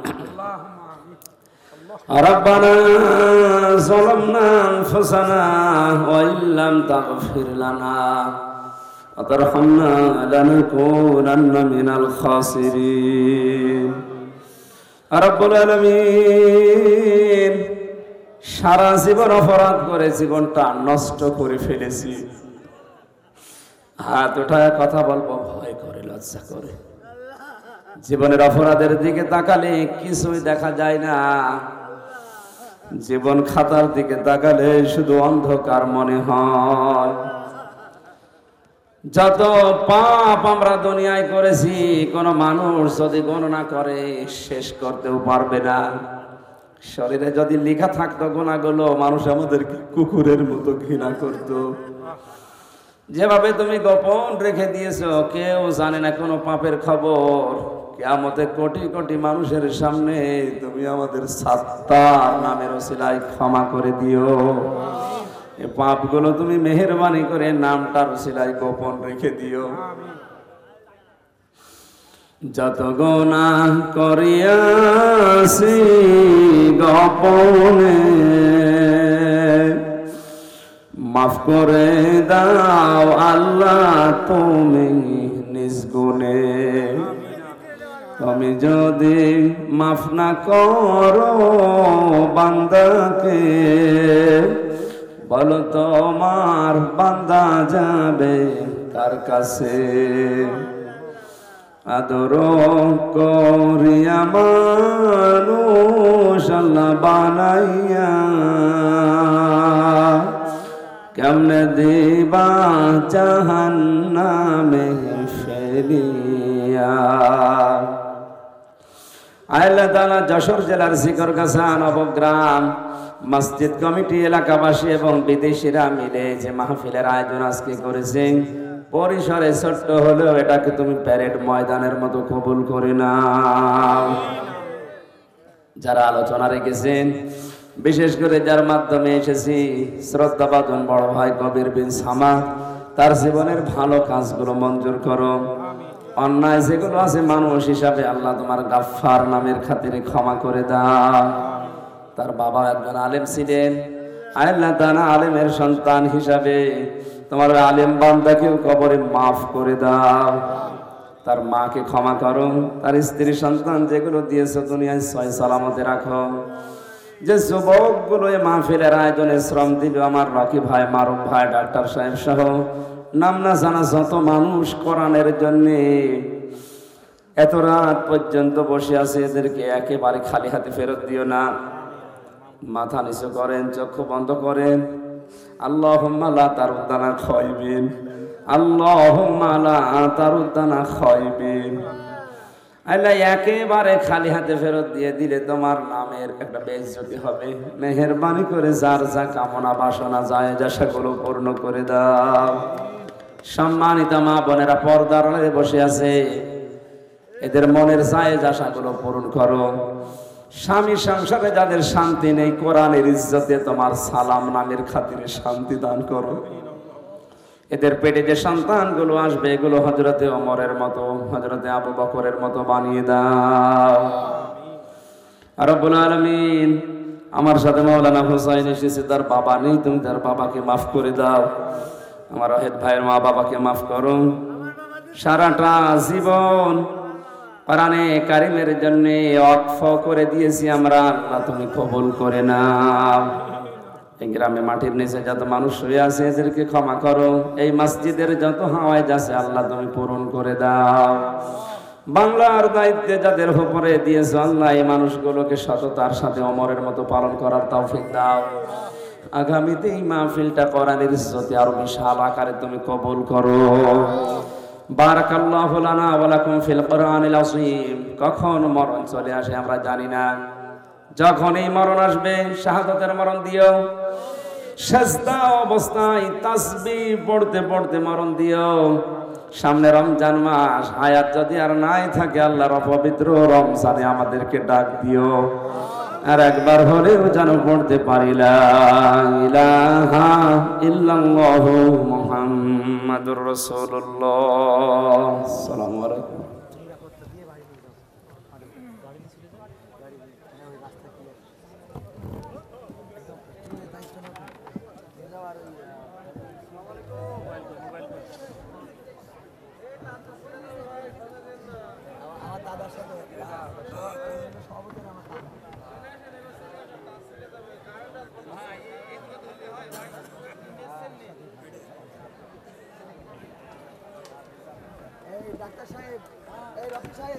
ربنا ظلمنا أنفسنا وإن لم تغفر لنا وترحمنا لنكونن من الخاسرين رب العالمين। সারা জীবন অপরাধ করে জীবনটা নষ্ট করে ফেলেছি। হাত উঠায় কথা বলবো ভয় করে, লজ্জা করে। জীবনের অপরাধের দিকে তাকালে কিছুই দেখা যায় না, জীবন খাতার দিকে তাকালে শুধু অন্ধকার মনে হয়। যত পাপ আমরা দুনিয়ায় করেছি, কোন মানুষ যদি গণনা করে শেষ করতেও পারবে না। শরীরে যদি লেখা থাকতো গুনাহগুলো, মানুষ আমাদেরকে কুকুরের মতো ঘৃণা করত। যেভাবে তুমি গোপন রেখে দিয়েছো, কেউ জানে না কোনো পাপের খবর। কিয়ামতে কোটি কোটি মানুষের সামনে তুমি আমাদের সাত্তার নামের ওসিলায় ক্ষমা করে দিও। এই পাপগুলো তুমি মেহেরবানি করে নামটার ওসিলায় গোপন রেখে দিও। যত গুনাহ করিয়াছি গোপনে, মাফ করে দাও আল্লাহ তুমি নিজ গুণে। তুমি যদি মাফ না করো বান্দাকে, বলো তোমার বান্দা যাবে কার কাছে। আদর করিয়া মানুষ আল্লাহ বানাইয়া কেমনে দিবা জাহান্নামে ফেলিয়া। আল্লাহ তাআলা যশোর জেলার শিকরগাছা নবগ্রাম মসজিদ কমিটি এলাকাবাসী এবং বিদেশিরা মিলে যে মাহফিলের আয়োজন আজকে করেছে, পরিসরে ছোট্ট হলেও এটাকে তুমি প্যারেড ময়দানের মতো কবুল করে নাও। যারা আলোচনা রেখেছেন, বিশেষ করে যার মাধ্যমে এসেছি, শ্রদ্ধাভাজন বড় ভাই কবির বিন সামা, তার জীবনের ভালো কাজগুলো মঞ্জুর করো। অন্যায় যেগুলো আছে মানুষ হিসাবে আল্লাহ তোমার গাফফার নামের খাতিরে ক্ষমা করে দাও। তার বাবা একজন আলেম ছিলেন, আল্লাহ তাআলা আলেমের সন্তান হিসাবে তোমার আলেম বান্দাকেও কবরে মাফ করে দাও। তার মাকে ক্ষমা করো, তার স্ত্রী সন্তান যেগুলো দিয়েছো দুনিয়ায় সয় সালামতে রাখো। যে যুবকগুলো এই মাহফিলের আয়োজনে শ্রম দিল, আমার রকি ভাই, মারুফ ভাই, ডাক্তার সাহেব সহ নাম না জানা যত মানুষ কোরআনের জন্য এত রাত পর্যন্ত বসে আছে, এদেরকে একেবারে খালি হাতে ফেরত দিও না। মাথা নিচু করেন, চক্ষু বন্ধ করেন। আল্লাহুম্মা লা তারুদ্দানা খায়বিন, আল্লাহুম্মা লা তারুদ্দানা খায়বিন। আল্লাহ একেবারে খালি হাতে ফেরত দিয়ে দিলে তোমার নামের একটা বেইজ্জতি হবে। মেহেরবানি করে যার যা কামনা বাসনা যায় যা সেগুলো পূর্ণ করে দাও। সম্মানিত মা বোনেরা পর্দার আড়ালে বসে আছে, এদের মনের যায় আশাগুলো পূরণ করো। স্বামী সংসারে যাদের শান্তি নেই, কোরআনের ইজ্জতে তোমার সালাম নামের খাতিরে শান্তি দান করো। এদের পেটে যে সন্তানগুলো আসবে, এগুলো হযরতে ওমরের মতো, হযরতে আবু বকরের মতো বানিয়ে দাও। আর রব্বুল আলামিন, আমার সাথে মাওলানা হোসাইন এসেছে, তার বাবা নেই, তুমি তার বাবাকে মাফ করে দাও। আমার ওয়াহিদ ভাইয়ের মা বাবাকে মাফ করো। সারাটা জীবন কোরআনে কারিমের জন্য ওয়াকফ করে দিয়েছি আমরা, আল্লাহ তুমি কবুল করে নাও। এই গ্রামে মাটির নিচে যত মানুষ শুয়ে আছে, এদেরকে ক্ষমা করো। এই মসজিদের যত হাওয়াজ আছে আল্লাহ তুমি পূরণ করে দাও। বাংলার দায়িত্বে যাদের উপরে দিয়েছো আল্লাহ, এই মানুষগুলোকে সততার সাথে ওমরের মতো পালন করার তৌফিক দাও। আগামীতে এই মাহফিলটা কোরআনের ইজ্জতে আরো বিশাল আকারে তুমি কবুল করো। বারাকাল্লাহু লানা ওয়া লাকুম ফিল কোরআনিল আযীম। কখন মরণ চলে আসে আমরা জানি না, যখন এই মরণ আসবে শাহাদাতের মরণ দিও। সেজদা অবস্থায় তাসবিহ পড়তে পড়তে মরণ দিও। সামনে রমজান মাস, হায়াত যদি আর নাই থাকে আল্লাহর পবিত্র রমজানে আমাদেরকে ডাক দিও। আর একবার হলেও যেন পড়তে পারি লা ইলাহা ইল্লাল্লাহু মুহাম্মাদুর রাসূলুল্লাহ। আসসালামু আলাইকুম। ডাক্তার সাহেব, এই রকি সাহেব,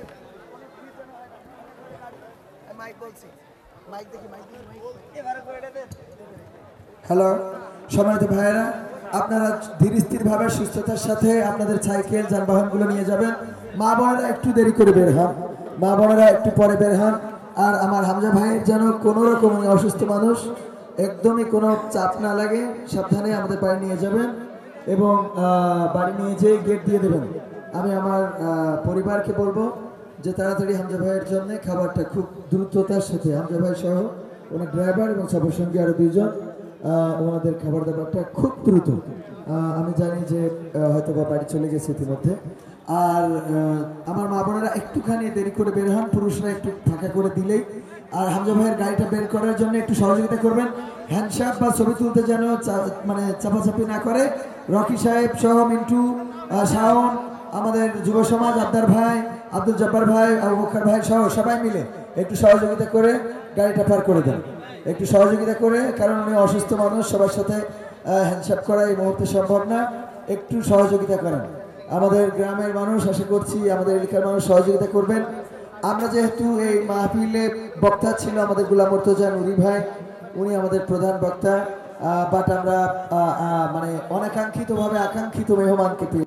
মাইক বলছি, মাইক দেখি, মাইক দেখি, মাইক এবারে করে দেন। হ্যালো সম্মানিত ভাইয়েরা, আপনারা ধীর স্থিরভাবে সুস্থতার সাথে আপনাদের সাইকেল যানবাহনগুলো নিয়ে যাবেন। মা বোনেরা একটু দেরি করে বের হন, মা বোনেরা একটু পরে বের হন। আর আমার হামজা ভাইয়ের যেন কোনো রকম অসুস্থ মানুষ একদমই কোনো চাপ না লাগে, সাবধানে আমাদের বাড়ি নিয়ে যাবেন এবং বাড়ি নিয়ে যেয়ে গেট দিয়ে দেবেন। আমি আমার পরিবারকে বলবো যে তাড়াতাড়ি হামজা ভাইয়ের জন্য খাবারটা খুব দ্রুততার সাথে, হামজা ভাই সহ ওনার ড্রাইভার এবং সবার সঙ্গে আরও দুইজন, ওনাদের খাবার দাবারটা খুব দ্রুত। আমি জানি যে হয়তো বা বাড়ি চলে গেছে ইতিমধ্যে। আর আমার মা বোনেরা একটুখানি দেরি করে বের হন, পুরুষরা একটু ফাঁকা করে দিলেই। আর হামজা ভাইয়ের গাড়িটা বের করার জন্য একটু সহযোগিতা করবেন। হ্যান্ডশাপ বা ছবি তুলতে যেন মানে চাপাচাপি না করে। রকি সাহেব সহ মিন্টু, শাওন, আমাদের যুব সমাজ, আবদার ভাই, আব্দুল জব্বার ভাই, আবু বকর ভাই সহ সবাই মিলে একটু সহযোগিতা করে গাড়িটা পার করে দেন। একটু সহযোগিতা করে, কারণ উনি অসুস্থ মানুষ, সবার সাথে হ্যান্ডশাপ করা এই মুহূর্তে সম্ভব না। একটু সহযোগিতা করেন। আমাদের গ্রামের মানুষ আশা করছি আমাদের এলাকার মানুষ সহযোগিতা করবেন। আমরা যেহেতু এই মাহফিলে বক্তা ছিল আমাদের গোলাম মুর্তজা নুরি ভাই, উনি আমাদের প্রধান বক্তা, বাট আমরা আহ, আহ, মানে অনাকাঙ্ক্ষিতভাবে আকাঙ্ক্ষিত মেহমানকে পেয়ে